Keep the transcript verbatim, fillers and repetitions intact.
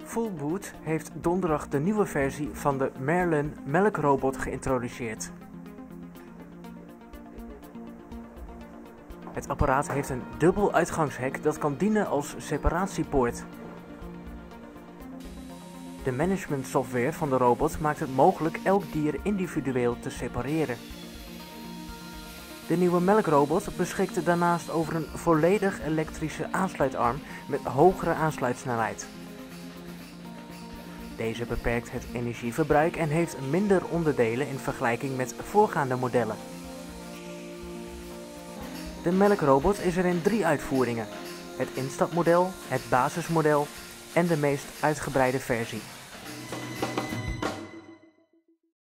Fullboot heeft donderdag de nieuwe versie van de Merlin melkrobot geïntroduceerd. Het apparaat heeft een dubbel uitgangshek dat kan dienen als separatiepoort. De managementsoftware van de robot maakt het mogelijk elk dier individueel te separeren. De nieuwe melkrobot beschikt daarnaast over een volledig elektrische aansluitarm met hogere aansluitsnelheid. Deze beperkt het energieverbruik en heeft minder onderdelen in vergelijking met voorgaande modellen. De melkrobot is er in drie uitvoeringen: het instapmodel, het basismodel en de meest uitgebreide versie.